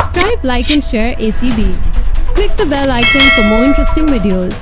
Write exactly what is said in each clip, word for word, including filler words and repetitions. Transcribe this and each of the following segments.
Subscribe, like and share A C B. Click the bell icon for more interesting videos.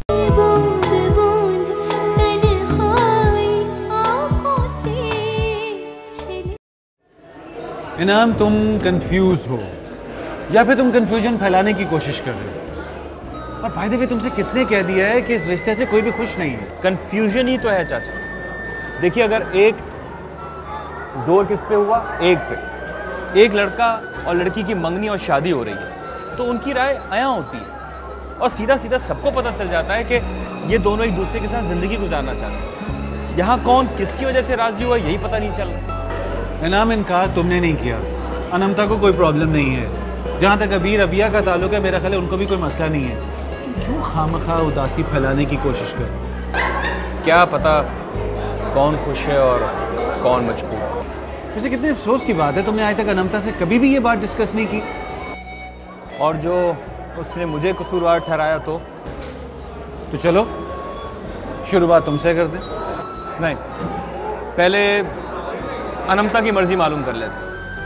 इनाम, तुम confuse हो या फिर तुम कंफ्यूजन फैलाने की कोशिश कर रहे हो। और भाई देवी, तुमसे किसने कह दिया है कि इस रिश्ते से कोई भी खुश नहीं है? कंफ्यूजन ही तो है चाचा। देखिए, अगर एक जोर किस पे हुआ, एक पे, एक लड़का और लड़की की मंगनी और शादी हो रही है तो उनकी राय अयां होती है और सीधा सीधा सबको पता चल जाता है कि ये दोनों एक दूसरे के साथ जिंदगी गुजारना चाहते हैं। यहाँ कौन किसकी वजह से राजी हुआ यही पता नहीं चल रहा। इनाम, इनकार तुमने नहीं किया। अनमता को कोई प्रॉब्लम नहीं है। जहाँ तक अबीर अबिया का ताल्लुक है, मेरा ख्याल है उनको भी कोई मसला नहीं है। तुम क्यों खामखा उदासी फैलाने की कोशिश कर रहे हो? क्या पता कौन खुश है और कौन मजबूर। वैसे कितने अफसोस की बात है, तुमने आज तक अनमता से कभी भी ये बात डिस्कस नहीं की। और जो उसने मुझे कसूरवार ठहराया तो तो चलो शुरुआत तुमसे कर दें। नहीं, पहले अनमता की मर्जी मालूम कर लेते।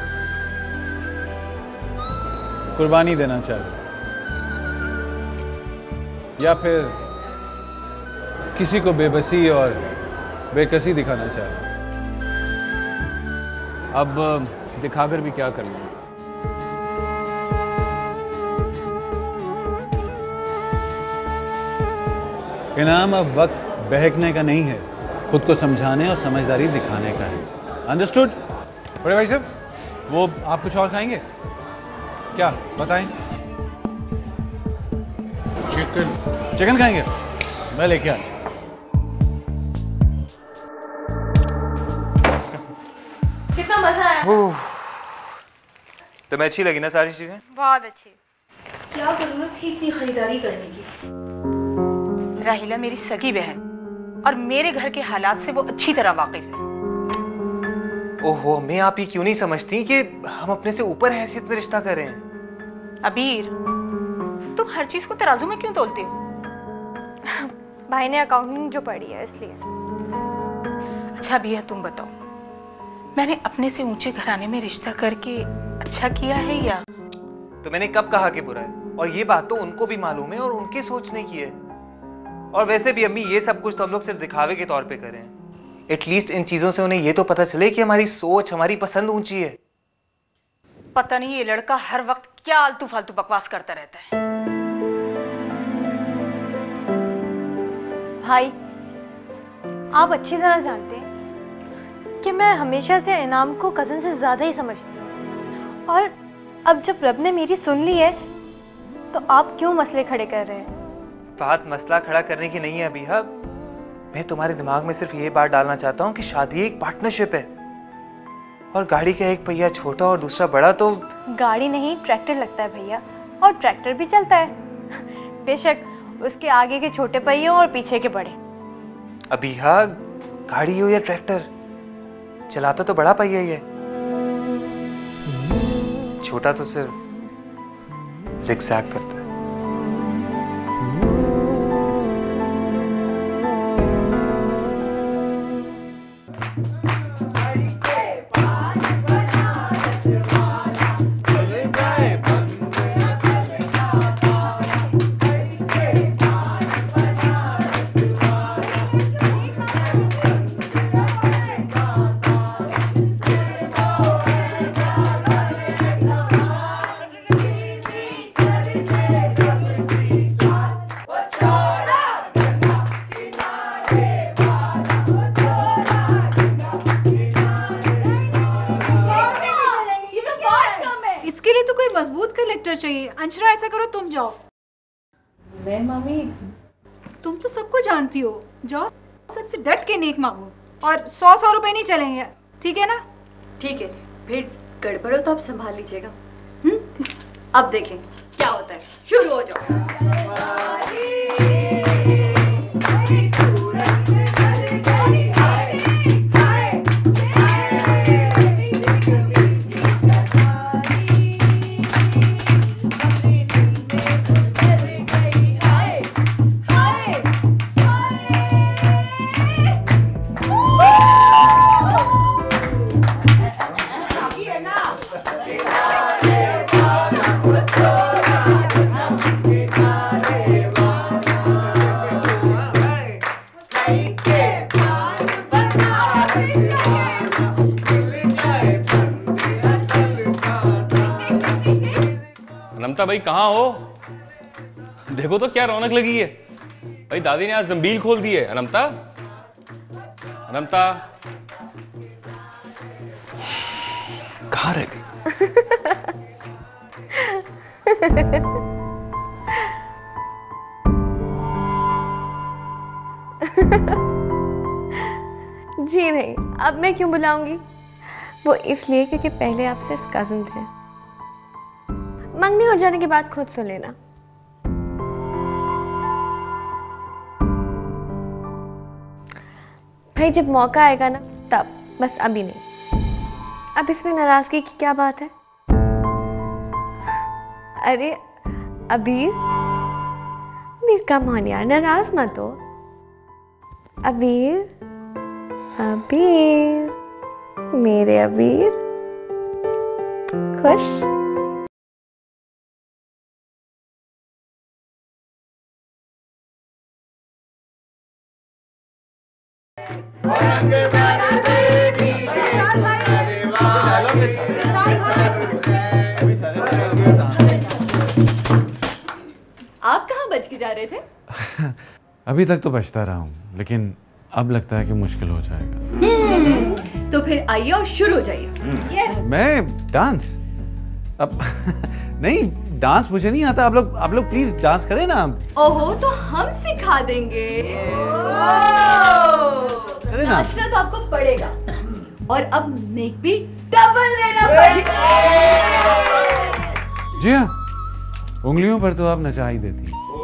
कुर्बानी देना चाहते या फिर किसी को बेबसी और बेकसी दिखाना चाहते? अब दिखाकर भी क्या कर लेंगे। इनाम, अब वक्त बहकने का नहीं है, खुद को समझाने और समझदारी दिखाने का है। अंडरस्टूड? बड़े भाई साहब, वो आप कुछ और खाएंगे क्या? बताएं। चिकन चिकन खाएंगे? मैं लेके आ। कितना मजा आया। तुम्हें अच्छी लगी ना सारी चीजें? बहुत अच्छी। क्या जरूरत थी इतनी खरीदारी करने की? राहिला मेरी सगी बहन और मेरे घर के हालात से वो अच्छी तरह वाकिफ है। ओहो, मैं आप ये क्यों नहीं समझती कि हम अपने से ऊपर हैसियत में रिश्ता कर रहे हैं? अबीर, तुम हर चीज को तराजू में क्यों तोलते हो? भाई ने अकाउंटिंग जो पढ़ी है इसलिए। अच्छा भैया, तुम बताओ, मैंने अपने से ऊंचे घराने में रिश्ता करके अच्छा किया है या? तो मैंने कब कहा कि बुरा है? और ये बात तो उनको भी मालूम है और उनके सोचने की है। और वैसे भी अम्मी, ये सब कुछ तो हम लोग सिर्फ दिखावे के तौर पे कर रहे हैं। एटलीस्ट इन चीजों से उन्हें ये तो पता चले कि हमारी सोच, हमारी पसंद ऊंची है। पता नहीं ये लड़का हर वक्त क्या आलतू फालतू बकवास करता रहता है। भाई, आप अच्छी तरह जानते हैं कि मैं हमेशा से इनाम को कज़न से ज़्यादा ही समझती हूँ, और अब जब रब ने मेरी सुन ली है तो आप क्यों मसले खड़े कर रहे हैं? बात मसला खड़ा करने की नहीं है अबीहा। मैं तुम्हारे दिमाग में सिर्फ ये बात डालना चाहता हूँ कि शादी एक पार्टनरशिप है और गाड़ी का एक पहिया छोटा और दूसरा बड़ा तो गाड़ी नहीं, ट्रैक्टर लगता है भैया, और ट्रैक्टर भी चलता है। बेशक उसके आगे के छोटे पहियों और पीछे के बड़े। अबीहा, गाड़ी हो या ट्रैक्टर, चलाता तो बड़ा पहिया ही है, छोटा तो सिर्फ जिगजैग करता है। मजबूत कलेक्टर चाहिए। अंशरा, ऐसा करो, तुम जाओ। मैं मम्मी, तुम तो सबको जानती हो, जाओ सबसे डट के नेक मांगो, और सौ सौ रुपए नहीं चलेंगे, ठीक है ना? ठीक है, फिर गड़बड़ हो तो आप संभाल लीजिएगा। हम्म, अब देखें क्या होता है। शुरू हो जाओ। Yeah. अनंता भाई कहाँ हो? देखो तो क्या रौनक लगी है भाई, दादी ने आज जंबील खोल दी है। अनंता, अनंता कहाँ रह गई? जी नहीं, अब मैं क्यों बुलाऊंगी? वो इसलिए क्योंकि पहले आप सिर्फ कजिन थे। मंगनी हो जाने के बाद खुद सुन लेना। भाई जब मौका आएगा ना तब, बस अभी नहीं। अब इसमें नाराजगी की क्या बात है? अरे अबीर, अबीर कम ऑन यार, नाराज मत हो। अबीर, अबीर, मेरे अबीर, खुश? आप कहाँ बच के जा रहे थे? अभी तक तो बचता रहा हूँ, लेकिन अब लगता है कि मुश्किल हो जाएगा। तो फिर आइए और शुरू हो जाइए। yes. मैं डांस अब नहीं, डांस मुझे नहीं आता। आप लोग आप लोग प्लीज डांस करें ना। ओहो, तो हम सिखा देंगे। नाचना तो आपको पड़ेगा, और अब नेक भी डबल देना पड़ेगा। जी हाँ, उंगलियों पर तो आप नचा ही देती।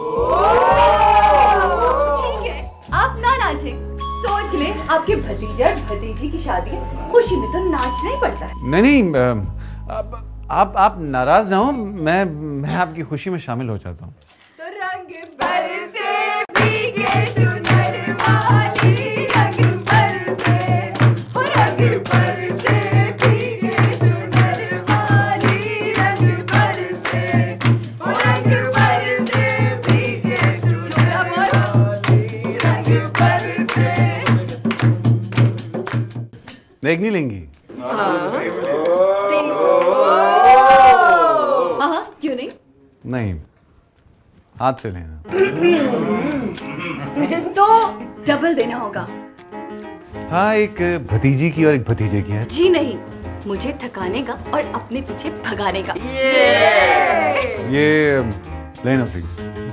ठीक है, आप ना नाचे, सोच ले आपके भतीजा भतीजी की शादी, खुशी में तो नाचना ही पड़ता है। नहीं नहीं, आप आप, आप नाराज ना हो, मैं मैं आपकी खुशी में शामिल हो जाता हूँ। तो रंग बरसे भीगे चुनर वाली, रंग बरसे, ओ रंग बरसे भीगे चुनर वाली, रंग बरसे, ओ रंग बरसे भीगे चुनर वाली, रंग बरसे। देख नहीं लेंगी? हाँ, क्यों नहीं? नहीं, हाथ से लेना। तो डबल देना होगा। हाँ, एक भतीजी की और एक भतीजे की है। जी नहीं, मुझे थकाने का और अपने पीछे भगाने का। ये लेना प्लीज।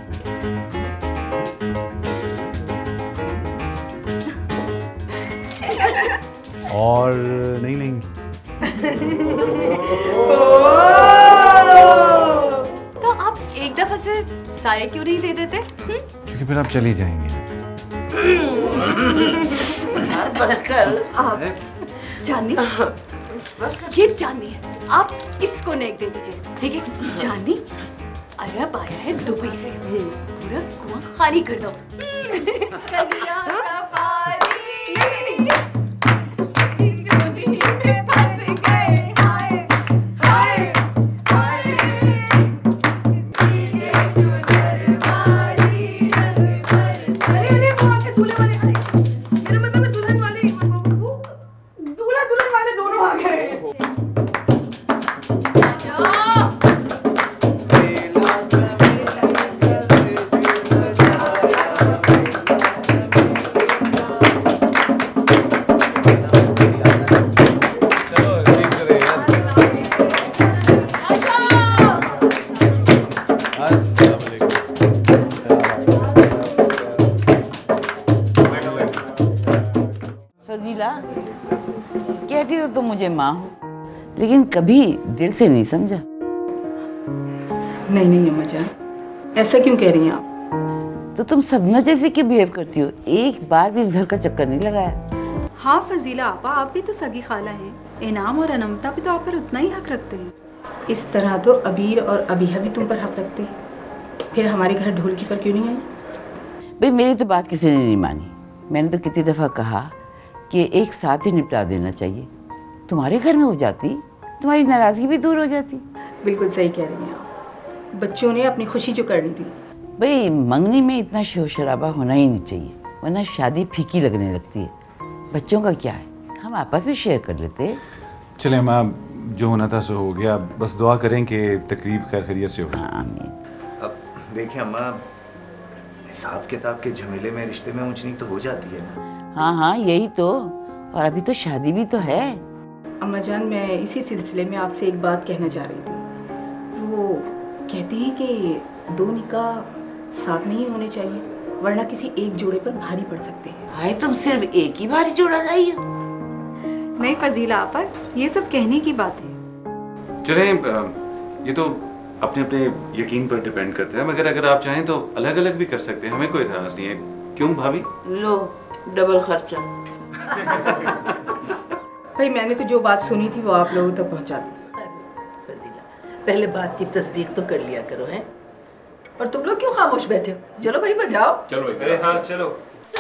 और नहीं लेंगी? तो आप एक दफा से सारे क्यों नहीं दे देते? हुँ? क्योंकि फिर आप चली जाएंगे। बस कर। आप चांदनी, ये चांदनी है, आप इसको नेक दे दीजिए, ठीक है? चांदनी अरब आया है दुबई से, पूरा कुआं खाली कर दो। कहती हो तो मुझे माँ हो, लेकिन कभी दिल से नहीं समझा। नहीं नहीं अम्मा जान, ऐसा क्यों कह रही हैं आप? तो तुम सबना जैसे क्यों बिहेव करती हो? एक बार भी इस घर का चक्कर नहीं लगाया। हाँ फजीला आपा, आप भी तो सगी खाला हैं। इनाम और अनमता भी तो आप पर उतना ही हक रखते हैं। इस तरह तो अबीर और अबीहा भी तुम पर हक रखते हैं, फिर हमारे घर ढोलकी पर क्यों नहीं आई? भाई मेरी तो बात किसी ने नहीं मानी। मैंने तो कितनी दफ़ा कहा कि एक साथ ही निपटा देना चाहिए। तुम्हारे घर में हो जाती, तुम्हारी नाराज़गी भी दूर हो जाती। बिल्कुल सही कह रही हैं आप, बच्चों ने अपनी खुशी जो करनी थी। भाई मंगनी में इतना शोर शराबा होना ही नहीं चाहिए, वरना शादी फीकी लगने लगती है। बच्चों का क्या है, हम आपस में शेयर कर लेते। चले माँ, जो होना था सो हो गया। बस दुआ करें कि तकरीब खैर खैरियत से हो जाए। आमीन। अब देखिए अम्मा, हिसाब किताब के झमेले में रिश्ते में ऊंच नीच तो हो जाती है ना। हाँ हाँ यही तो, और अभी तो शादी भी तो है। अम्मा जान, मैं इसी सिलसिले में आपसे एक बात कहना चाह रही थी। वो कहती है कि दो निकाह साथ नहीं होने चाहिए, वरना किसी एक जोड़े पर भारी पड़ सकते हैं। भाई तुम सिर्फ एक ही भारी जोड़ा लाई हो। नहीं फजीला आपा, ये सब कहने की बात है। चलें, ये तो अपने अपने यकीन पर डिपेंड करता है, मगर अगर आप चाहें तो अलग अलग भी कर सकते हैं, हमें कोई एतराज नहीं है। क्यों भाभी? लो डबल खर्चा। भाई मैंने तो जो बात सुनी थी वो आप लोगों तक पहुंचा दी। फजीला, पहले बात की तस्दीक तो कर लिया करो हैं। और तुम लोग क्यों खामोश बैठे हो? चलो भाई बजाओ। चलो भाई, हाँ चलो।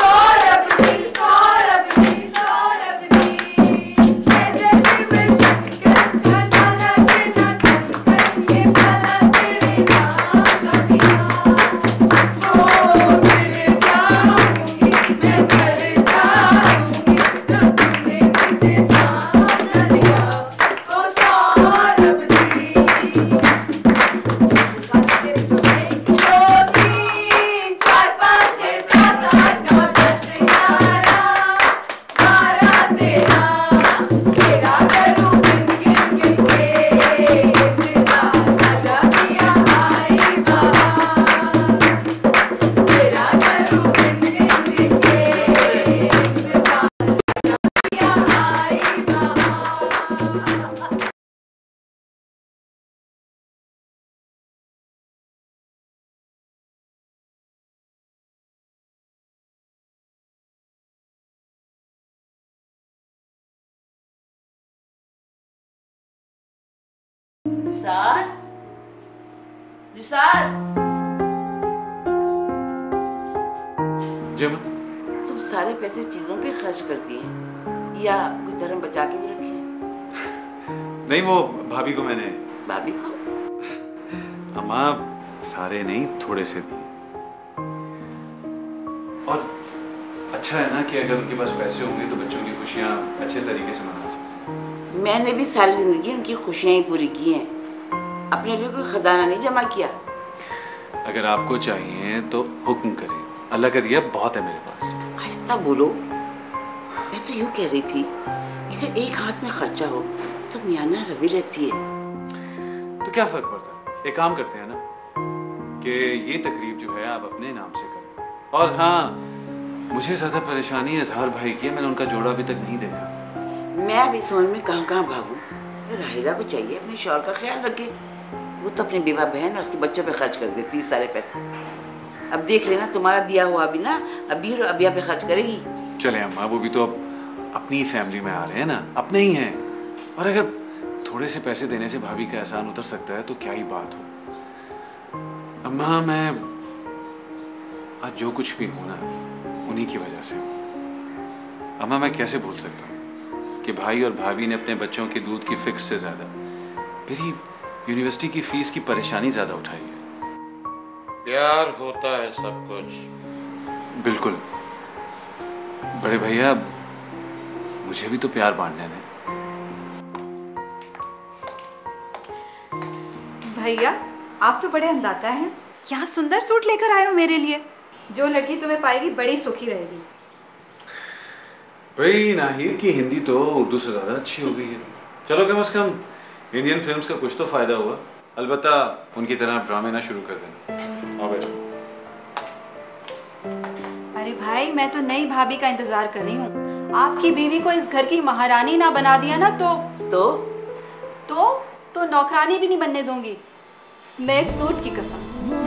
निसार, निसार। जी अम्मा। तुम सारे पैसे चीजों पे खर्च करती हैं या कुछ धर्म बचा के भी रखे हैं? नहीं, वो भाभी को मैंने। भाभी को? अम्मा सारे नहीं, थोड़े से दिए। और अच्छा है ना कि अगर उनके पास पैसे होंगे तो बच्चों की खुशियाँ अच्छे तरीके से मना सकते। मैंने भी सारी जिंदगी उनकी खुशियाँ ही पूरी की हैं, अपने लिए कोई खजाना नहीं जमा किया। अगर आपको चाहिए तो हुक्म करें, अल्लाह का दिया बहुत है मेरे पास। आहिस्ता बोलो। मैं तो यूँ कह रही थी कि अगर एक हाथ में खर्चा हो तो मियाना रवि रहती है। तो क्या फर्क पड़ता है? एक काम करते हैं ना कि ये तकरीब जो है आप अपने नाम से करें। और हाँ, मुझे ज़्यादा परेशानी इजहार भाई की है, मैंने उनका जोड़ा अभी तक नहीं देखा। मैं अभी समझ में कहाँ कहाँ भागूं? राहिला को चाहिए अपने शौहर का ख्याल रखे, वो तो अपनी बेवा बहन और उसके बच्चों पे खर्च कर देती है सारे पैसे। अब देख लेना, तुम्हारा दिया हुआ भी ना अभी अबिया पे खर्च करेगी। चले अम्मा, वो भी तो अब अपनी फैमिली में आ रहे हैं ना, अपने ही हैं। और अगर थोड़े से पैसे देने से भाभी का एहसान उतर सकता है तो क्या ही बात हो। अम्मा मैं आज जो कुछ भी हूं ना उन्हीं की वजह से हूं। अम्मा मैं कैसे भूल सकता हूँ कि भाई और भाभी ने अपने बच्चों के दूध की फिक्र से ज्यादा मेरी यूनिवर्सिटी की फीस की परेशानी ज्यादा उठाई है। प्यार होता है सब कुछ। बिल्कुल बड़े भैया, मुझे भी तो प्यार बांटने दें। भैया आप तो बड़े अंदाता हैं, क्या सुंदर सूट लेकर आए हो मेरे लिए। जो लड़की तुम्हें पाएगी बड़ी सुखी रहेगी। भाई नाहिर की हिंदी तो उर्दू से ज्यादा अच्छी हो गई है। चलो कम से कम इंडियन फिल्म्स का कुछ तो फायदा हुआ। अलबत्ता उनकी तरह ड्रामे ना शुरू कर देना। आओ बैठो। अरे भाई मैं तो नई भाभी का इंतजार कर रही हूँ। आपकी बीवी को इस घर की महारानी ना बना दिया ना तो तो तो तो नौकरानी भी नहीं बनने दूंगी, नए सूट की कसम।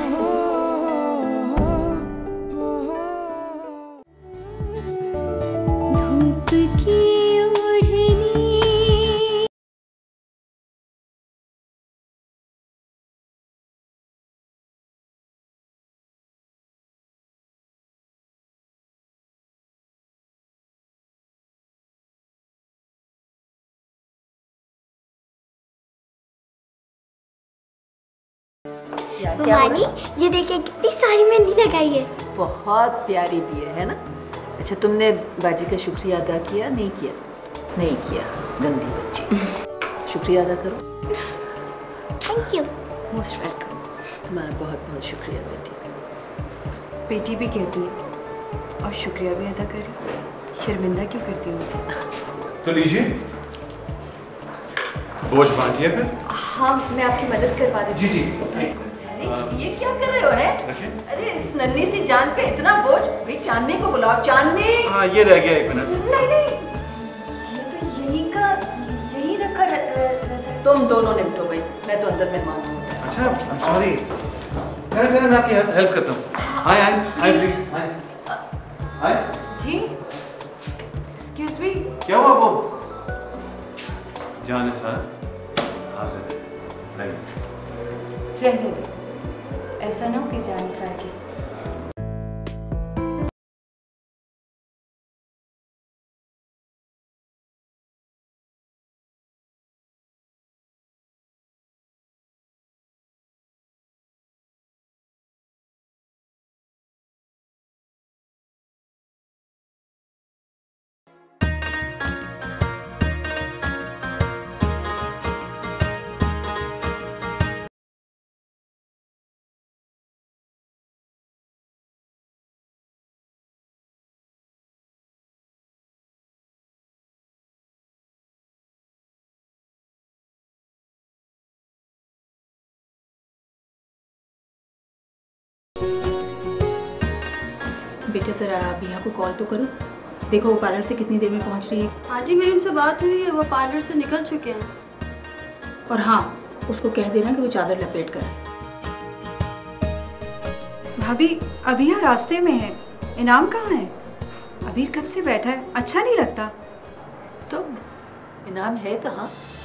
भवानी ये देखिए कितनी सारी मेहंदी लगाई है। बहुत प्यारी दी है, है ना? अच्छा तुमने बाजी का शुक्रिया अदा किया? नहीं किया? नहीं किया, गंदी बच्ची। शुक्रिया अदा करो। Thank you. Most welcome. तुम्हारा बहुत बहुत शुक्रिया बेटी। बेटी भी कहती है और शुक्रिया भी अदा करी, शर्मिंदा क्यों करती हूँ मुझे? तो लीजिए, बोझ बांटिए फिर। हाँ, मैं आपकी मदद करवा देती जी जी। ये क्या कर रहे हो रे? अरे इस नन्ही सी जान पे इतना बोझ। भाई चांदनी को बुलाओ। चांदनी। हाँ ये रह गया, एक मिनट। नहीं नहीं, ये तो यही का यही रखा रहता है। तुम दोनों निपटो भाई, मैं तो अंदर मेहमान हूँ। अच्छा, सॉरी। चलो चलो, मैं आपकी हेल्प करता हूँ। Hi hi hi please hi hi. जी एक्सक्यूज मी। क्या हुआ? वो जाने सर हाजिर है। रहने दो, ऐसा ना हो कि जाने सर के। बेटा जरा बिया को कॉल तो करो, देखो वो पार्लर से कितनी देर में पहुंच रही है। आंटी मेरी उनसे बात हुई है, वो पार्लर से निकल चुके हैं। और हाँ, उसको कह देना कि वो चादर लपेट कर। भाभी अभिया रास्ते में है, इनाम कहाँ है? अबीर कब से बैठा है, अच्छा नहीं लगता। तो इनाम है कहाँ?